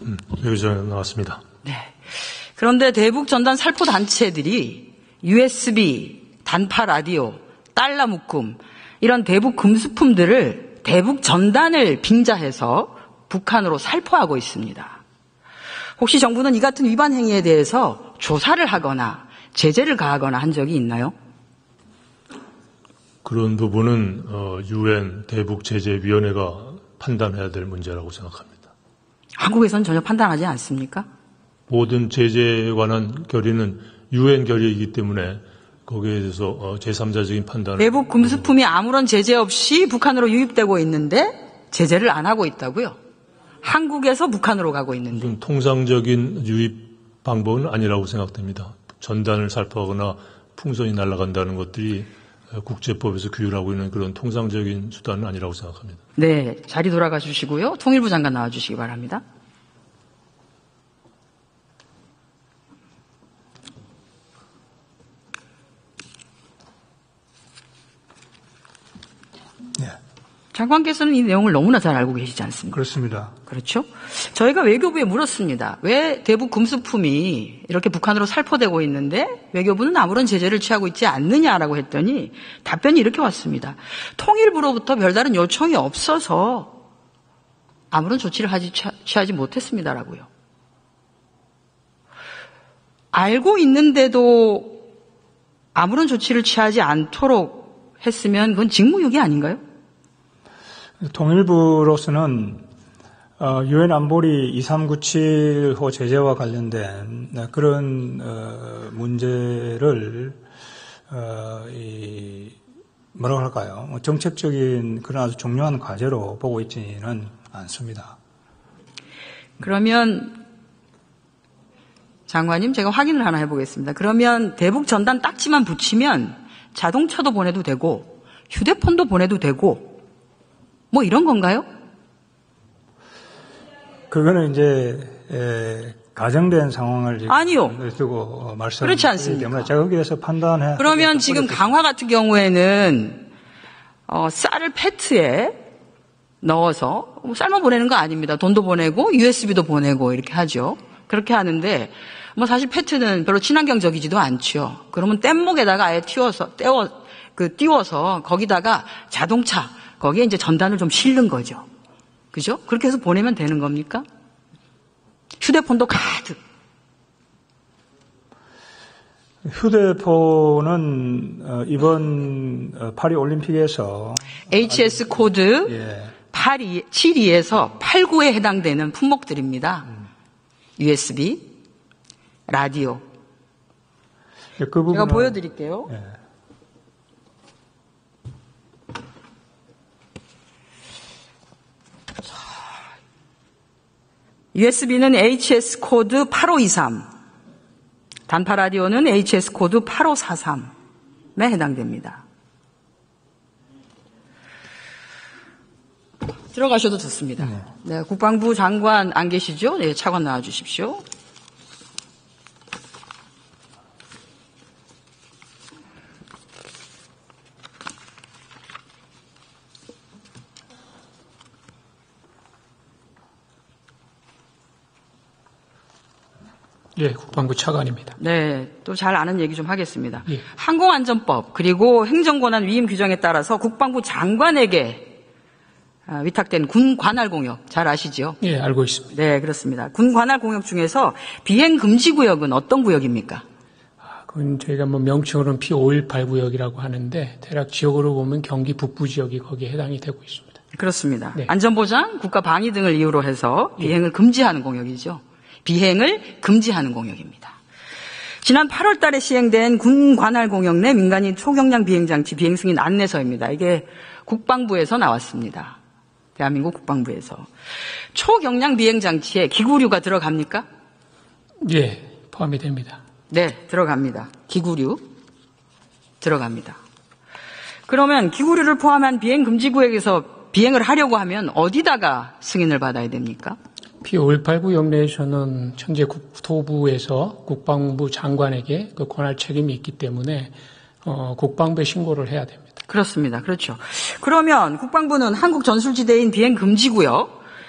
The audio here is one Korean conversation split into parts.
외교장관 나왔습니다. 네. 그런데 대북 전단 살포 단체들이 USB, 단파 라디오, 달러 묶음 이런 대북 금수품들을 대북 전단을 빙자해서 북한으로 살포하고 있습니다. 혹시 정부는 이 같은 위반 행위에 대해서 조사를 하거나 제재를 가하거나 한 적이 있나요? 그런 부분은 UN 대북제재위원회가 판단해야 될 문제라고 생각합니다. 한국에서는 전혀 판단하지 않습니까? 모든 제재에 관한 결의는 UN 결의이기 때문에 거기에 대해서 제3자적인 판단을. 대북 금수품이 아무런 제재 없이 북한으로 유입되고 있는데 제재를 안 하고 있다고요? 한국에서 북한으로 가고 있는데. 무슨 통상적인 유입 방법은 아니라고 생각됩니다. 전단을 살포하거나 풍선이 날아간다는 것들이 국제법에서 규율하고 있는 그런 통상적인 수단은 아니라고 생각합니다. 네, 자리 돌아가 주시고요. 통일부 장관 나와 주시기 바랍니다. 네. 장관께서는 이 내용을 너무나 잘 알고 계시지 않습니까? 그렇습니다. 그렇죠? 저희가 외교부에 물었습니다. 왜 대북 금수품이 이렇게 북한으로 살포되고 있는데 외교부는 아무런 제재를 취하고 있지 않느냐라고 했더니 답변이 이렇게 왔습니다. 통일부로부터 별다른 요청이 없어서 아무런 조치를 취하지 못했습니다라고요. 알고 있는데도 아무런 조치를 취하지 않도록 했으면 그건 직무유기 아닌가요? 통일부로서는 유엔 안보리 2397호 제재와 관련된 그런 문제를 뭐라고 할까요? 정책적인 그런 아주 중요한 과제로 보고 있지는 않습니다. 그러면 장관님 제가 확인을 하나 해보겠습니다. 그러면 대북 전단 딱지만 붙이면 자동차도 보내도 되고 휴대폰도 보내도 되고 뭐 이런 건가요? 그거는 이제 가정된 상황을 아니요. 두고 말씀드리기 그렇지 않습니까? 때문에 제가 거기에서 판단해. 그러면 지금 강화 같은 경우에는 쌀을 페트에 넣어서 삶아 보내는 거 아닙니다. 돈도 보내고 USB도 보내고 이렇게 하죠. 그렇게 하는데 뭐 사실 페트는 별로 친환경적이지도 않죠. 그러면 뗏목에다가 아예 띄워서 거기다가 자동차 거기에 이제 전단을 좀 실는 거죠. 그죠? 그렇게 해서 보내면 되는 겁니까? 휴대폰도 가득. 휴대폰은 이번 파리 올림픽에서 HS 코드 예. 72에서 89에 해당되는 품목들입니다. USB, 라디오. 그 부분은 제가 보여드릴게요. 예. USB는 HS 코드 8523, 단파 라디오는 HS 코드 8543에 해당됩니다. 들어가셔도 좋습니다. 네, 국방부 장관 안 계시죠? 네, 차관 나와 주십시오. 예, 국방부 차관입니다. 네, 또 잘 아는 얘기 좀 하겠습니다. 예. 항공안전법 그리고 행정권한 위임 규정에 따라서 국방부 장관에게 위탁된 군 관할 공역 잘 아시죠? 예, 알고 있습니다. 네, 그렇습니다. 군 관할 공역 중에서 비행 금지 구역은 어떤 구역입니까? 그건 저희가 뭐 명칭으로는 P518 구역이라고 하는데 대략 지역으로 보면 경기 북부 지역이 거기에 해당이 되고 있습니다. 그렇습니다. 네. 안전보장, 국가 방위 등을 이유로 해서 비행을 금지하는 공역이죠. 비행을 금지하는 공역입니다. 지난 8월 달에 시행된 군 관할 공역 내 민간인 초경량 비행장치 비행 승인 안내서입니다. 이게 국방부에서 나왔습니다. 대한민국 국방부에서. 초경량 비행장치에 기구류가 들어갑니까? 예, 포함이 됩니다. 네, 들어갑니다. 기구류 들어갑니다. 그러면 기구류를 포함한 비행 금지 구역에서 비행을 하려고 하면 어디다가 승인을 받아야 됩니까? P518 구역 내에서는 현재 국토부에서 국방부 장관에게 그 권할 책임이 있기 때문에 국방부에 신고를 해야 됩니다. 그렇습니다. 그렇죠. 그러면 국방부는 한국 전술지대인 비행 금지 구역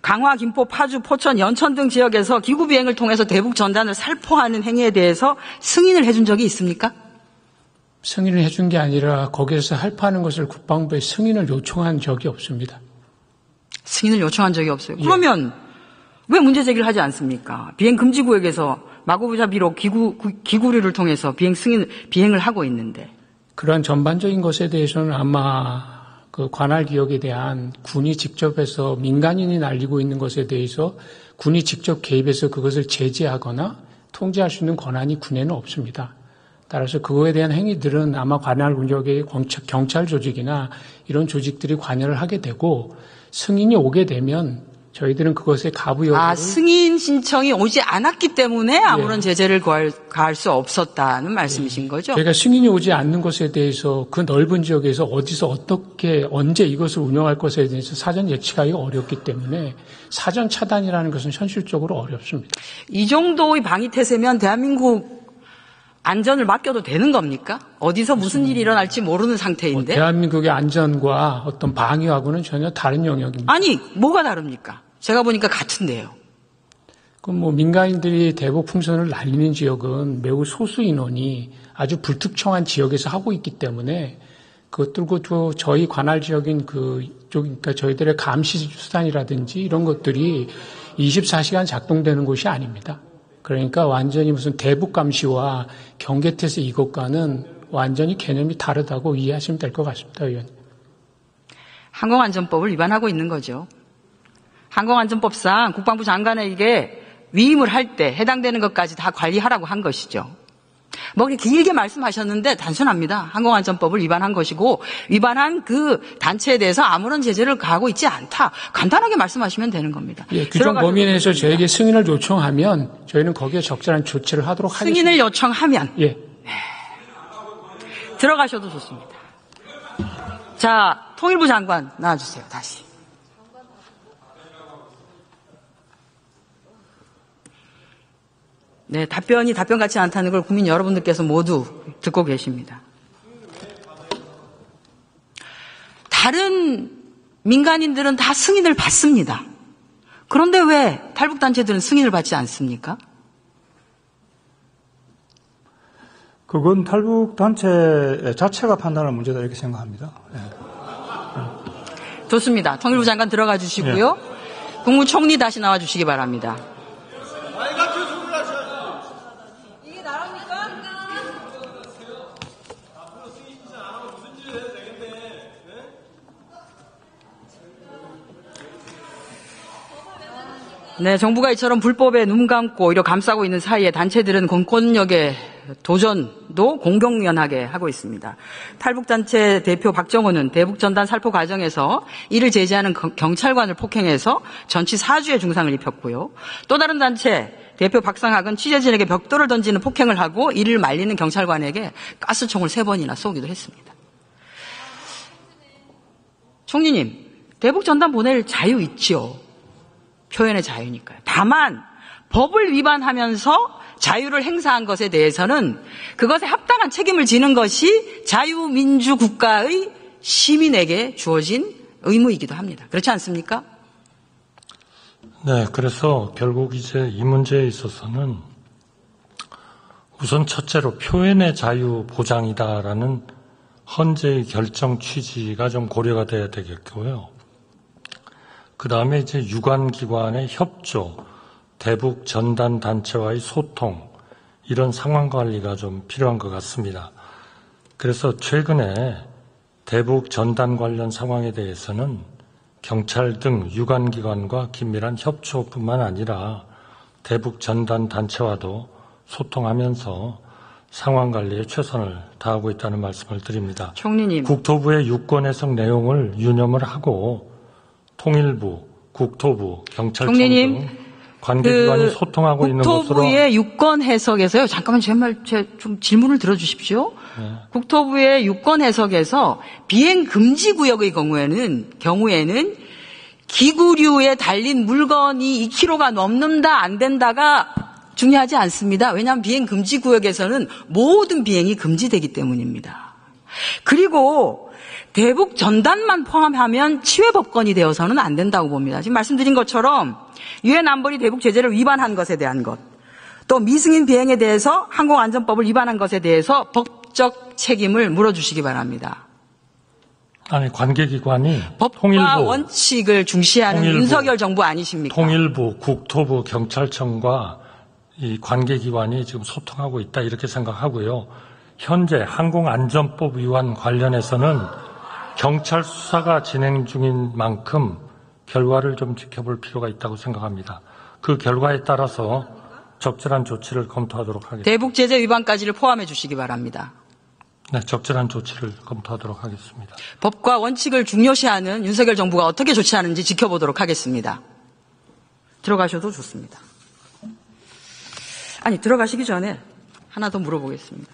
강화, 김포, 파주, 포천, 연천 등 지역에서 기구 비행을 통해서 대북 전단을 살포하는 행위에 대해서 승인을 해준 적이 있습니까? 승인을 해준 게 아니라 거기에서 살포하는 것을 국방부에 승인을 요청한 적이 없습니다. 승인을 요청한 적이 없어요. 그러면 왜 문제 제기를 하지 않습니까? 비행 금지 구역에서 마구잡이로 기구류를 통해서 비행을 하고 있는데. 그러한 전반적인 것에 대해서는 아마 그 관할 기역에 대한 군이 직접 해서 민간인이 날리고 있는 것에 대해서 군이 직접 개입해서 그것을 제재하거나 통제할 수 있는 권한이 군에는 없습니다. 따라서 그거에 대한 행위들은 아마 관할 구역의 경찰 조직이나 이런 조직들이 관여를 하게 되고 승인이 오게 되면 저희들은 그것에 가부 여부를 승인 신청이 오지 않았기 때문에 아무런 제재를 가할 수 없었다는 말씀이신 거죠? 저희가 승인이 오지 않는 것에 대해서 그 넓은 지역에서 어디서 어떻게 언제 이것을 운영할 것에 대해서 사전 예측하기가 어렵기 때문에 사전 차단이라는 것은 현실적으로 어렵습니다. 이 정도의 방위 태세면 대한민국 안전을 맡겨도 되는 겁니까? 어디서 무슨 일이 일어날지 모르는 상태인데. 대한민국의 안전과 어떤 방위하고는 전혀 다른 영역입니다. 아니, 뭐가 다릅니까? 제가 보니까 같은데요. 그럼 민간인들이 대북 풍선을 날리는 지역은 매우 소수 인원이 아주 불특정한 지역에서 하고 있기 때문에 그것들도 저희 관할 지역인 그러니까 저희들의 감시 수단이라든지 이런 것들이 24시간 작동되는 곳이 아닙니다. 그러니까 완전히 무슨 대북 감시와 경계태세 이것과는 완전히 개념이 다르다고 이해하시면 될 것 같습니다, 의원님. 항공안전법을 위반하고 있는 거죠. 항공안전법상 국방부 장관에게 위임을 할 때 해당되는 것까지 다 관리하라고 한 것이죠. 뭐 길게 말씀하셨는데 단순합니다. 항공안전법을 위반한 것이고 위반한 그 단체에 대해서 아무런 제재를 가하고 있지 않다. 간단하게 말씀하시면 되는 겁니다. 예, 규정 범위 내에서 저에게 승인을 요청하면 저희는 거기에 적절한 조치를 하도록 하겠습니다. 승인을 요청하면 예. 들어가셔도 좋습니다. 자, 통일부 장관 나와주세요. 다시. 네, 답변이 답변 같지 않다는 걸 국민 여러분들께서 모두 듣고 계십니다. 다른 민간인들은 다 승인을 받습니다. 그런데 왜 탈북단체들은 승인을 받지 않습니까? 그건 탈북단체 자체가 판단할 문제다 이렇게 생각합니다. 좋습니다. 통일부 장관 들어가 주시고요. 국무총리 다시 나와 주시기 바랍니다. 네, 정부가 이처럼 불법에 눈 감고 오히려 감싸고 있는 사이에 단체들은 공권력의 도전도 공공연하게 하고 있습니다. 탈북단체 대표 박정호는 대북전단 살포 과정에서 이를 제지하는 경찰관을 폭행해서 전치 4주의 중상을 입혔고요. 또 다른 단체 대표 박상학은 취재진에게 벽돌을 던지는 폭행을 하고 이를 말리는 경찰관에게 가스총을 3번이나 쏘기도 했습니다. 총리님, 대북전단 보낼 자유 있죠. 표현의 자유니까요. 다만 법을 위반하면서 자유를 행사한 것에 대해서는 그것에 합당한 책임을 지는 것이 자유민주국가의 시민에게 주어진 의무이기도 합니다. 그렇지 않습니까? 네, 그래서 결국 이제 이 문제에 있어서는 우선 첫째로 표현의 자유 보장이다라는 헌재의 결정 취지가 좀 고려가 돼야 되겠고요. 그 다음에 이제 유관기관의 협조, 대북 전단 단체와의 소통, 이런 상황 관리가 좀 필요한 것 같습니다. 그래서 최근에 대북 전단 관련 상황에 대해서는 경찰 등 유관기관과 긴밀한 협조뿐만 아니라 대북 전단 단체와도 소통하면서 상황 관리에 최선을 다하고 있다는 말씀을 드립니다. 총리님. 국토부의 유권 해석 내용을 유념을 하고 통일부, 국토부, 경찰청 등 관계기관이 소통하고 있는 것으로. 국토부의 유권 해석에서요. 잠깐만 좀 질문을 들어주십시오. 네. 국토부의 유권 해석에서 비행 금지 구역의 경우에는 기구류에 달린 물건이 2kg가 넘는다 안 된다가 중요하지 않습니다. 왜냐하면 비행 금지 구역에서는 모든 비행이 금지되기 때문입니다. 그리고 대북 전단만 포함하면 치외법권이 되어서는 안 된다고 봅니다. 지금 말씀드린 것처럼 유엔 안보리 대북 제재를 위반한 것에 대한 것, 또 미승인 비행에 대해서 항공안전법을 위반한 것에 대해서 법적 책임을 물어주시기 바랍니다. 아니, 관계기관이 법과 통일부, 원칙을 중시하는 통일부, 윤석열 정부 아니십니까? 통일부, 국토부, 경찰청과 이 관계기관이 지금 소통하고 있다 이렇게 생각하고요. 현재 항공안전법 위반 관련해서는 경찰 수사가 진행 중인 만큼 결과를 좀 지켜볼 필요가 있다고 생각합니다. 그 결과에 따라서 적절한 조치를 검토하도록 하겠습니다. 대북 제재 위반까지를 포함해 주시기 바랍니다. 네, 적절한 조치를 검토하도록 하겠습니다. 법과 원칙을 중요시하는 윤석열 정부가 어떻게 조치하는지 지켜보도록 하겠습니다. 들어가셔도 좋습니다. 아니, 들어가시기 전에 하나 더 물어보겠습니다.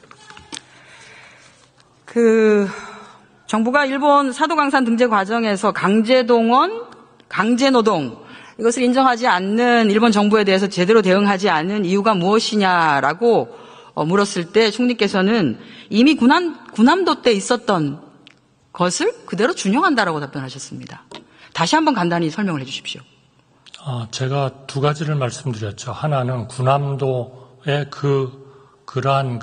정부가 일본 사도강산 등재 과정에서 강제동원, 강제노동 이것을 인정하지 않는 일본 정부에 대해서 제대로 대응하지 않는 이유가 무엇이냐라고 물었을 때 총리께서는 이미 군함도 때 있었던 것을 그대로 준용한다라고 답변하셨습니다. 다시 한번 간단히 설명을 해 주십시오. 제가 두 가지를 말씀드렸죠. 하나는 군함도의 그러한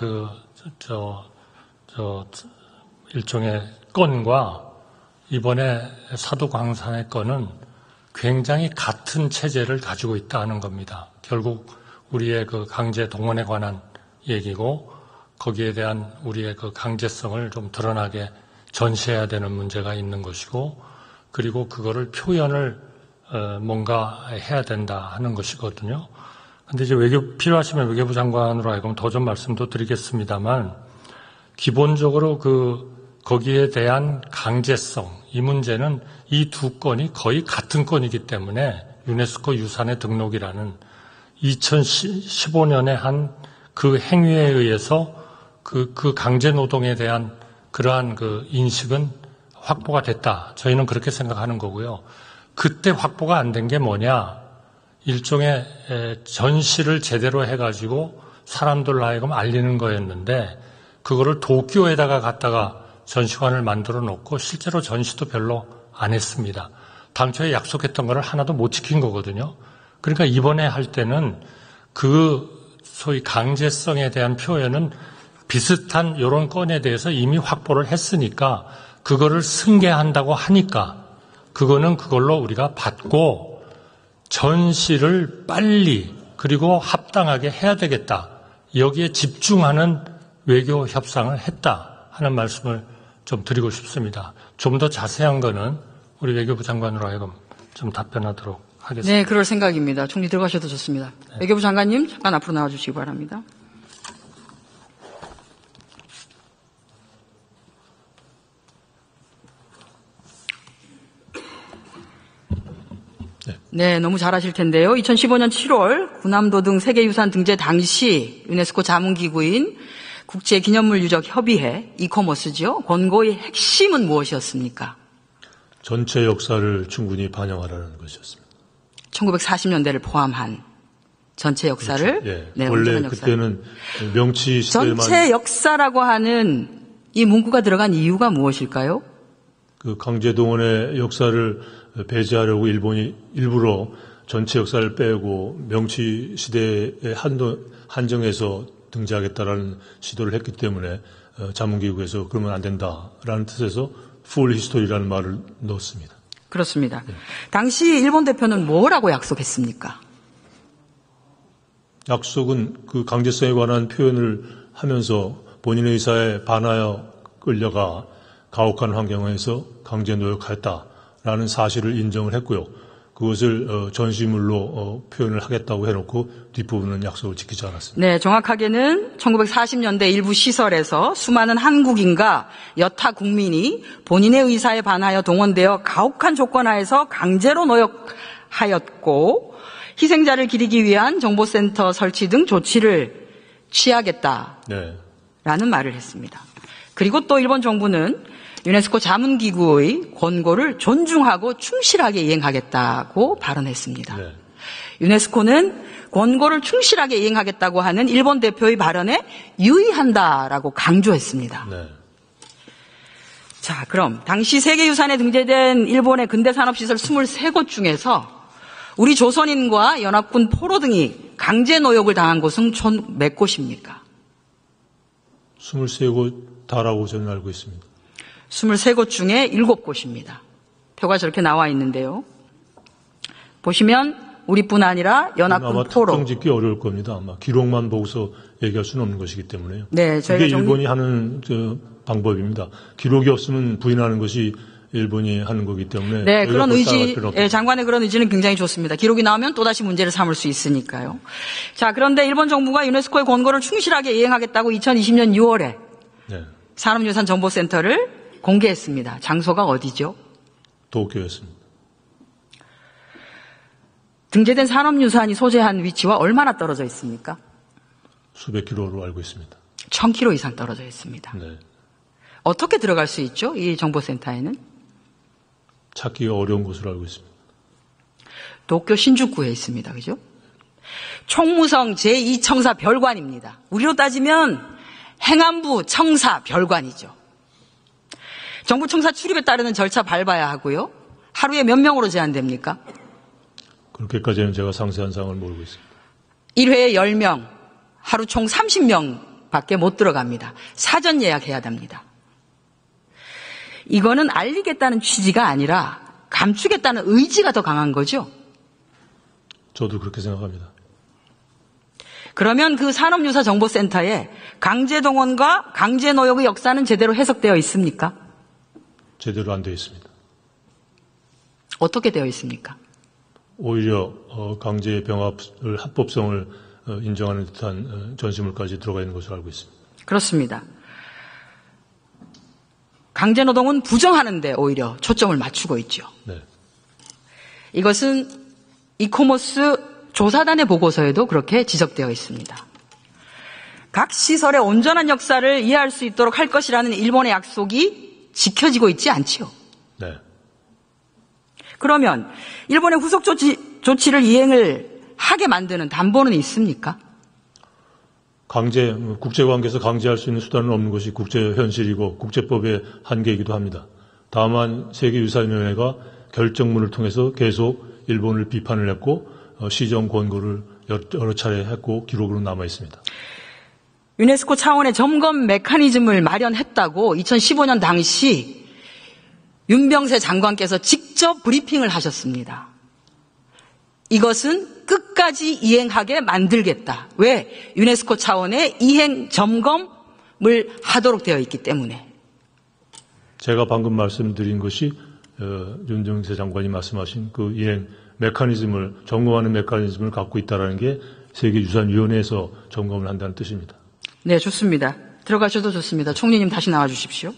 일종의 건과 이번에 사도광산의 건은 굉장히 같은 체제를 가지고 있다는 겁니다. 결국 우리의 그 강제 동원에 관한 얘기고 거기에 대한 우리의 그 강제성을 좀 드러나게 전시해야 되는 문제가 있는 것이고 그리고 그거를 표현을 뭔가 해야 된다 하는 것이거든요. 근데 이제 필요하시면 외교부 장관으로 하여금 더 좀 말씀도 드리겠습니다만 기본적으로 거기에 대한 강제성, 이 문제는 이 두 건이 거의 같은 건이기 때문에 유네스코 유산의 등록이라는 2015년에 한 그 행위에 의해서 그 강제 노동에 대한 그러한 그 인식은 확보가 됐다. 저희는 그렇게 생각하는 거고요. 그때 확보가 안 된 게 뭐냐? 일종의 전시를 제대로 해가지고 사람들 하여금 알리는 거였는데 그거를 도쿄에다가 갖다가 전시관을 만들어 놓고 실제로 전시도 별로 안 했습니다. 당초에 약속했던 거를 하나도 못 지킨 거거든요. 그러니까 이번에 할 때는 소위 강제성에 대한 표현은 비슷한 이런 건에 대해서 이미 확보를 했으니까 그거를 승계한다고 하니까 그거는 그걸로 우리가 받고 전시를 빨리 그리고 합당하게 해야 되겠다. 여기에 집중하는 외교 협상을 했다 하는 말씀을 좀 드리고 싶습니다. 좀 더 자세한 거는 우리 외교부 장관으로 하여금 좀 답변하도록 하겠습니다. 네, 그럴 생각입니다. 총리 들어가셔도 좋습니다. 네. 외교부 장관님 잠깐 앞으로 나와주시기 바랍니다. 네, 너무 잘하실 텐데요. 2015년 7월 군함도 등 세계유산 등재 당시 유네스코 자문기구인 국제기념물유적협의회 이코머스죠. 권고의 핵심은 무엇이었습니까? 전체 역사를 충분히 반영하라는 것이었습니다. 1940년대를 포함한 전체 역사를. 그렇죠. 예. 네, 원래 역사를. 그때는 명치 시대만 전체 역사라고 하는 이 문구가 들어간 이유가 무엇일까요? 그 강제동원의 역사를 배제하려고 일본이 일부러 전체 역사를 빼고 명치 시대에 한정해서 등재하겠다라는 시도를 했기 때문에 자문기구에서 그러면 안 된다라는 뜻에서 full history라는 말을 넣었습니다. 그렇습니다. 네. 당시 일본 대표는 뭐라고 약속했습니까? 약속은 그 강제성에 관한 표현을 하면서 본인의 의사에 반하여 끌려가 가혹한 환경에서 강제 노역하였다라는 사실을 인정을 했고요. 그것을 전시물로 표현을 하겠다고 해놓고 뒷부분은 약속을 지키지 않았습니다. 네, 정확하게는 1940년대 일부 시설에서 수많은 한국인과 여타 국민이 본인의 의사에 반하여 동원되어 가혹한 조건 하에서 강제로 노역하였고 희생자를 기리기 위한 정보센터 설치 등 조치를 취하겠다라는 네. 말을 했습니다. 그리고 또 일본 정부는 유네스코 자문기구의 권고를 존중하고 충실하게 이행하겠다고 발언했습니다. 네. 유네스코는 권고를 충실하게 이행하겠다고 하는 일본 대표의 발언에 유의한다라고 강조했습니다. 네. 자, 그럼 당시 세계유산에 등재된 일본의 근대산업시설 23곳 중에서 우리 조선인과 연합군 포로 등이 강제 노역을 당한 곳은 총 몇 곳입니까? 23곳 다라고 저는 알고 있습니다. 23곳 중에 7곳입니다. 표가 저렇게 나와 있는데요. 보시면 우리뿐 아니라 아마 연합군 포로. 특정 짓기 어려울 겁니다. 아마 기록만 보고서 얘기할 수는 없는 것이기 때문에요. 네, 저희가 이게 일본이 하는 방법입니다. 기록이 없으면 부인하는 것이 일본이 하는 거기 때문에. 네, 그런 따라갈 의지, 필요는 없습니다. 예, 장관의 그런 의지는 굉장히 좋습니다. 기록이 나오면 또다시 문제를 삼을 수 있으니까요. 자, 그런데 일본 정부가 유네스코의 권고를 충실하게 이행하겠다고 2020년 6월에 네, 산업유산정보센터를 공개했습니다. 장소가 어디죠? 도쿄였습니다. 등재된 산업유산이 소재한 위치와 얼마나 떨어져 있습니까? 수백 킬로로 알고 있습니다. 1000km 이상 떨어져 있습니다. 네, 어떻게 들어갈 수 있죠? 이 정보센터에는? 찾기가 어려운 곳으로 알고 있습니다. 도쿄 신주쿠에 있습니다. 그죠? 총무성 제2청사 별관입니다. 우리로 따지면 행안부 청사 별관이죠. 정부 청사 출입에 따르는 절차 밟아야 하고요. 하루에 몇 명으로 제한됩니까? 그렇게까지는 제가 상세한 사항을 모르고 있습니다. 1회에 10명, 하루 총 30명밖에 못 들어갑니다. 사전 예약해야 됩니다. 이거는 알리겠다는 취지가 아니라 감추겠다는 의지가 더 강한 거죠. 저도 그렇게 생각합니다. 그러면 그 산업유사정보센터에 강제동원과 강제노역의 역사는 제대로 해석되어 있습니까? 제대로 안 되어 있습니다. 어떻게 되어 있습니까? 오히려 강제 병합을 합법성을 인정하는 듯한 전시물까지 들어가 있는 것으로 알고 있습니다. 그렇습니다. 강제노동은 부정하는 데 오히려 초점을 맞추고 있죠. 네, 이것은 이코모스 조사단의 보고서에도 그렇게 지적되어 있습니다. 각 시설의 온전한 역사를 이해할 수 있도록 할 것이라는 일본의 약속이 지켜지고 있지 않지요. 네. 그러면 일본의 후속 조치를 이행을 하게 만드는 담보는 있습니까? 국제관계에서 강제할 수 있는 수단은 없는 것이 국제 현실이고 국제법의 한계이기도 합니다. 다만 세계유산위원회가 결정문을 통해서 계속 일본을 비판을 했고 시정 권고를 여러 차례 했고 기록으로 남아 있습니다. 유네스코 차원의 점검 메커니즘을 마련했다고 2015년 당시 윤병세 장관께서 직접 브리핑을 하셨습니다. 이것은 끝까지 이행하게 만들겠다. 왜? 유네스코 차원의 이행 점검을 하도록 되어 있기 때문에. 제가 방금 말씀드린 것이 윤정세 장관이 말씀하신 그 이행 메커니즘을 점검하는 메커니즘을 갖고 있다는 게 세계유산위원회에서 점검을 한다는 뜻입니다. 네, 좋습니다. 들어가셔도 좋습니다. 총리님 다시 나와 주십시오.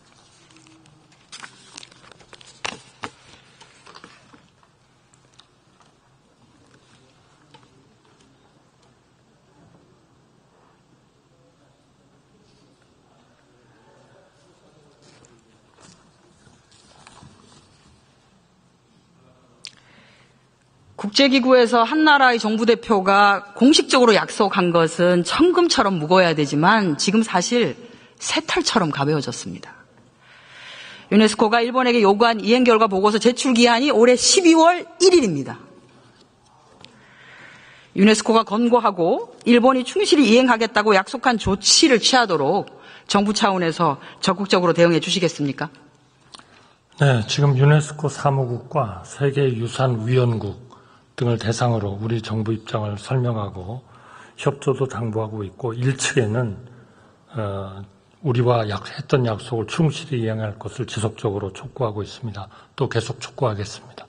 국제기구에서 한 나라의 정부 대표가 공식적으로 약속한 것은 천금처럼 무거워야 되지만 지금 사실 새털처럼 가벼워졌습니다. 유네스코가 일본에게 요구한 이행 결과 보고서 제출 기한이 올해 12월 1일입니다. 유네스코가 권고하고 일본이 충실히 이행하겠다고 약속한 조치를 취하도록 정부 차원에서 적극적으로 대응해 주시겠습니까? 네, 지금 유네스코 사무국과 세계유산위원국 등을 대상으로 우리 정부 입장을 설명하고 협조도 당부하고 있고 1측에는 우리와 했던 약속을 충실히 이행할 것을 지속적으로 촉구하고 있습니다. 또 계속 촉구하겠습니다.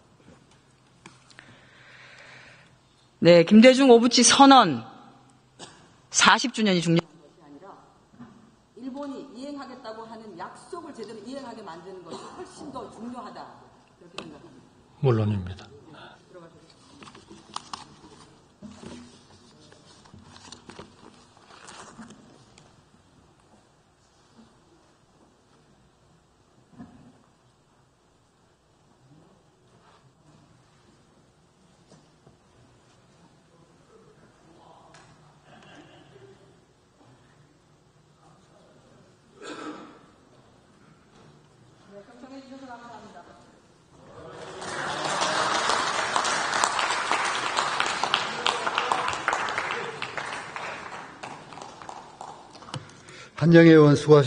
네, 김대중 오부치 선언 40주년이 중요한 것이 아니라 일본이 이행하겠다고 하는 약속을 제대로 이행하게 만드는 것이 훨씬 더 중요하다. 그렇게 생각합니다. 물론입니다. 한정혜 의원 수고하셨습니다.